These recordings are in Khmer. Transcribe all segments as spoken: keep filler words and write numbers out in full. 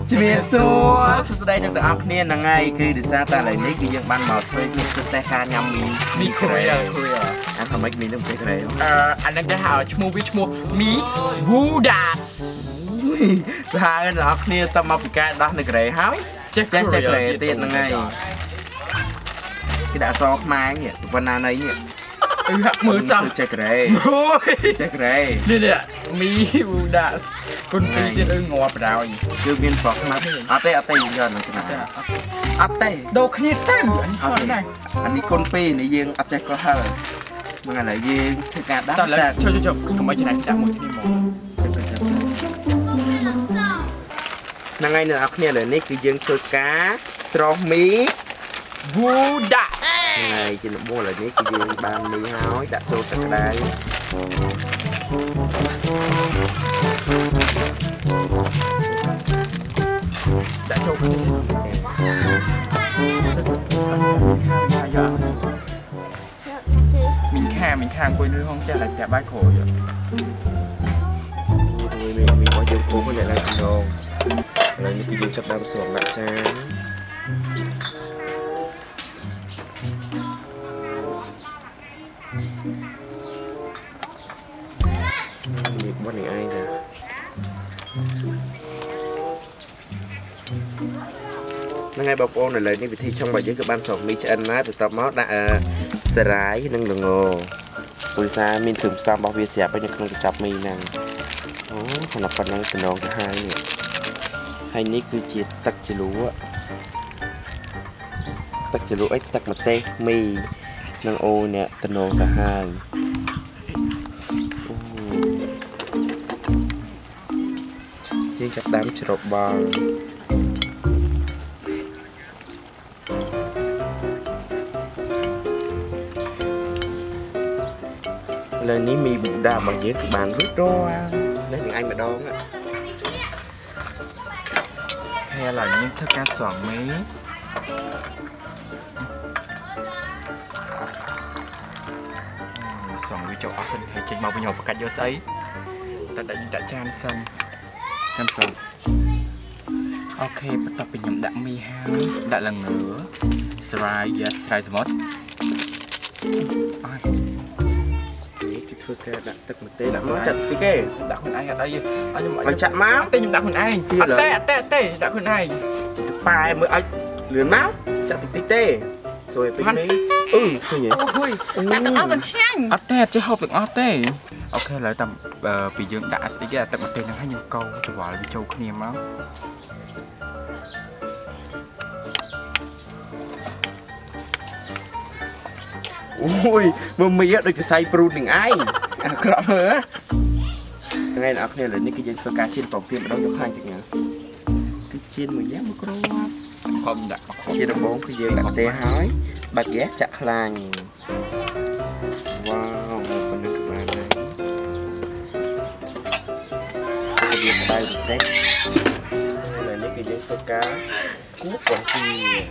ជំរាបសួរសួស្តីអ្នកទាំងអស់គ្នាហ្នឹងហើយគឺដោយសារតែឥឡូវនេះគឺយើងបានមកធ្វើជាទស្សនការញ៉ាំមីមីក្រេជួយអាថាម៉េចមីនឹងមីក្រេអឺអាហ្នឹងគេហៅឈ្មោះវាឈ្មោះមីវូដាសសហគមន៍អ្នកទាំងអស់គ្នាតមកពីការដោះនៅក្រេហើយចេះចេះចេះក្រេទៀតហ្នឹងហើយគេដាក់អក្សរខ្មែរនេះប៉ុណ្ណាណៃនេះអឺមើលសោះចេះក្រេចេះក្រេនេះនេះមីវូដាសគុណពីរទៀតអឺងាប់បដ ாய் គឺមានប្រុសខ្មាត់អត់ទេអត់ទេយកនឹងឆ្នាំអត់ទេដូរគ្នាទៅអត់ទេអានេះគុណពីរនេះយើងអត់ចេះកោះហិលមកឥឡូវយើងធ្វើការដាក់ចាជួយជួយកុំឲ្យច្នៃដាក់មួយគ្នាមកហ្នឹងហើយអ្នកនរគ្នាឥឡូវនេះគឺយើងធ្វើការស្រោះមីវូដាហើយជាដំបូងឥឡូវនេះគឺយើងបានមីហើយដាក់ចូលទឹកក្តៅដាក់ចូលគ្នាមីងខាមីងខាអង្គុយនៅក្នុងផ្ទះតែផ្ទះបាយក្រួយមីមីមីរបស់យើងពុះនៅឡើយម្ដងឥឡូវនេះគឺយើងចាប់ដើមស្រង់ដាក់ចានបននេះឯងចាហ្នឹងហើយបងប្អូនឥឡូវនេះវិធីឆុងរបស់យើងគឺបានស្រង់មីឆ្អិនហើយបន្ទាប់មកដាក់សារាយនិងល្ងព្រោះសារមានគ្រឿងផ្សំរបស់វាស្រាប់នៅក្នុងកញ្ចប់មីហ្នឹងអូសម្រាប់ប៉ុណ្ណឹងតំណងទៅហើយហើយនេះគឺជាទឹកជ្រលក់ទឹកជ្រលក់អីទឹកម្ទេសមីនិងអូនេះតំណងទៅហើយយើងចាប់ដើមច្របល់ឥឡូវនេះមីប៊ូដារបស់យើងគឺបានរួចរាល់នេះនឹងឯងម្ដងហើយឥឡូវយើងធ្វើការស្រង់មីស្រង់វាចូលអស់សិនហើយចេញមកវិញមកប្រកាច់យកស្អីតែដាក់យើងដាក់ចានសិនចាំសិនអូខេបន្ទាប់ពីខ្ញុំដាក់មីហើយដាក់ល្ងស្រាយយ៉ាស្រាយសមុទ្រអត់នេះគឺធ្វើការដាក់ទឹកម្ទេសដាក់មកចាត់តិចគេដាក់ខ្លួនឯងអត់អីអញខ្ញុំចាក់មកតែខ្ញុំដាក់ខ្លួនឯងអត់ទេអត់ទេអត់ទេដាក់ខ្លួនឯងប៉ែមើលឲ្យលឿនមកចាក់តិចតិចទេស្រួយពេញនេះអឺឃើញអូយដាក់ទាំងអស់មិនឆ្ងាញ់អត់ទេអត់ចេះហូបទាំងអស់ទេអូខេឥឡូវតាមពីយើងដាក់ស្អីគេទឹកម្ទេសហ្នឹងឲ្យយើងកូរច្រវាល់វាចូលគ្នាមកអូយមើលមីដូចកសៃព្រូតនឹងឯងអាក្រក់មើលថ្ងៃអ្នកគ្នាឥឡូវនេះគឺយើងធ្វើការជៀនប្រភេទម្ដងយកខាងជាងគឺជៀនមួយយ៉ាងមកគ្រាប់ខំដាក់ជាដំបូងគឺយើងដាក់ម្ទេសហើយបាច់ហ្គាសចាក់ខ្លាញ់វ៉ាវប៉ុណ្ណឹងក៏បានហើយវាក្តៅបន្តិចឥឡូវនេះគឺយើងធ្វើការគូសបង្គា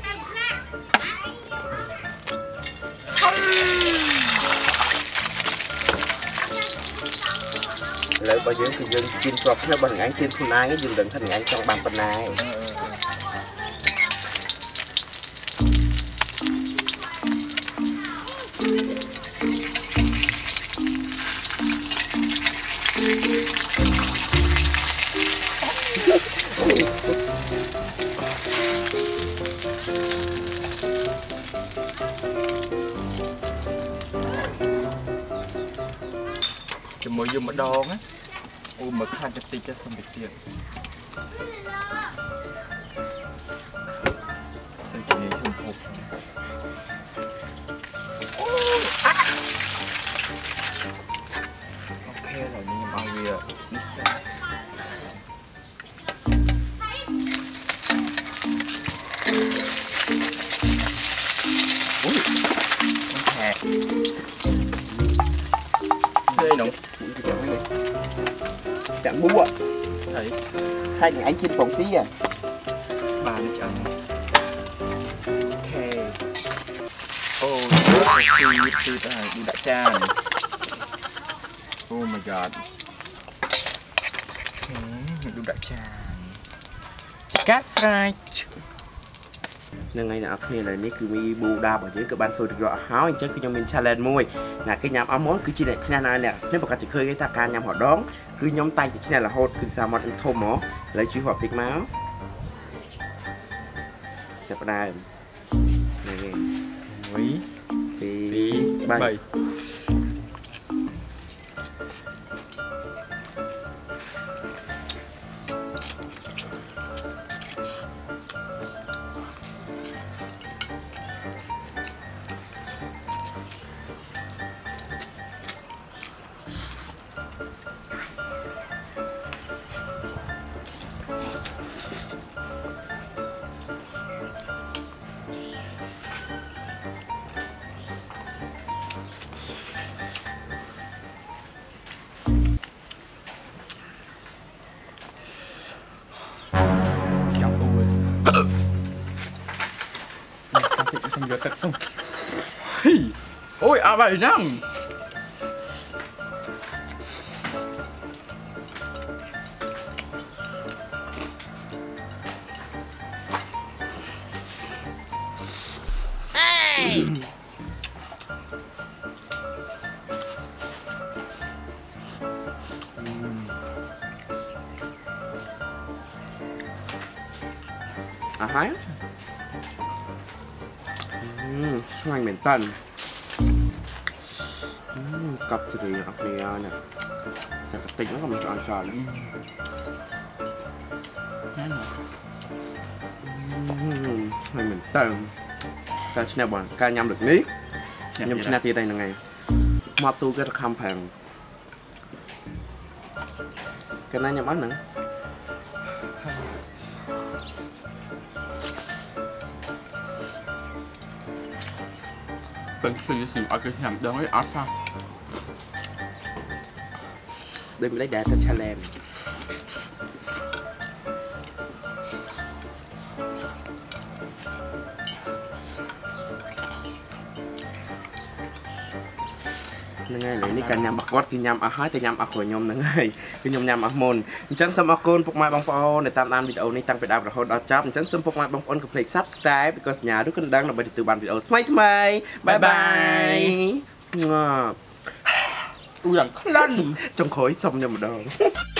ឥឡូវបើយើងគឺយើងជៀនគ្រាប់គ្នាបើថ្ងៃជៀនខ្លួនឯងយើងដឹងថាថ្ងៃចង់បានប៉ុណ្ណាជាមួយយំម្ដងណាអូមើលខាងតិចតិចទៅសុំតិចទៀតសិនជំនាញខ្ញុំហូបអូខេឥឡូវនេះខ្ញុំឲ្យវានេះសិនអូយអូខេđây nóng chạm búa thấy hai người anh trên phòng tí à ba nó chậm ok oh từ từ từ đi đại trà oh my god okay, đu đại trà កាស្រេចនឹងថ្ងៃអ្នកគ្នាឥឡូវនេះគឺមានប៊ូដារបស់យើងក៏បានធ្វើទៅរកហើយអញ្ចឹងគឺខ្ញុំមាន challenge មួយណាគេញ៉ាំអស់មុនគឺជាអ្នកឈ្នះណាអ្នកខ្ញុំប្រកាសជាឃើញគេថាការញ៉ាំហដងគឺខ្ញុំតែងតែឈ្នះរហូតគឺសាមាត់ធំហ្មងឥឡូវជួយហូបតិចមកចាប់ផ្ដើមនេះគេមួយពីរបីខ្ញុំយកទឹកទៅអូយអត់ហើយណាំអស់ហើយឆ្ងាញ់មែនតើកប់ជ្រៃអស់គ្នាណាតែតិចហ្នឹងក៏មិនឆ្អន់ឆ្អន់ណាឆ្ងាញ់មែនតើតែឈ្នះបងការញ៉ាំដូចនេះខ្ញុំឈ្នះទៀតហើយហ្នឹងហើយមកទូគេទៅខំប្រាំងកណាញ៉ាំអត់ហ្នឹងเป็นสีสีออกจากแหมดองไอ้อาซาเดินไปได้แดดจะแฉลมนั่งไงเลยนี่การยำบักกอดกินยำอาหารแต่ยำอาขวยยมนั่งไงกินยำยำอาหมนจังสมอกุลพวกมาบางปอในตามนานวิดีโอนี้ตั้งเป็นดาวประหดดาวจับจังสมพวกมาบางปอนกับเพลงซับสไครป์ก็สัญญาด้วยกันดังเราไปติดตัวบันวิดีโอทำไมทำไมบายบายงออู้อย่างคลั่นจงขอให้สมยำดอง